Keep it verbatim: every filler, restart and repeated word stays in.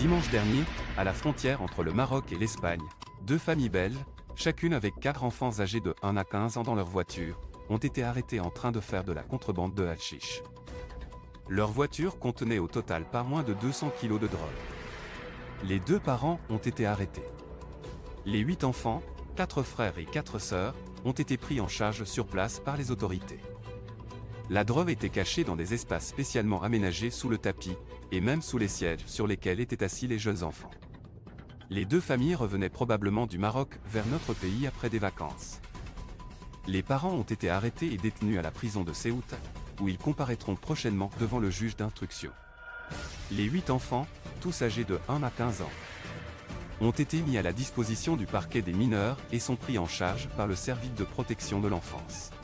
Dimanche dernier, à la frontière entre le Maroc et l'Espagne, deux familles belges, chacune avec quatre enfants âgés de un à quinze ans dans leur voiture, ont été arrêtées en train de faire de la contrebande de hashish. Leur voiture contenait au total pas moins de deux cents kilos de drogue. Les deux parents ont été arrêtés. Les huit enfants, quatre frères et quatre sœurs, ont été pris en charge sur place par les autorités. La drogue était cachée dans des espaces spécialement aménagés sous le tapis, et même sous les sièges sur lesquels étaient assis les jeunes enfants. Les deux familles revenaient probablement du Maroc vers notre pays après des vacances. Les parents ont été arrêtés et détenus à la prison de Ceuta, où ils comparaîtront prochainement devant le juge d'instruction. Les huit enfants, tous âgés de un à quinze ans, ont été mis à la disposition du parquet des mineurs et sont pris en charge par le service de protection de l'enfance.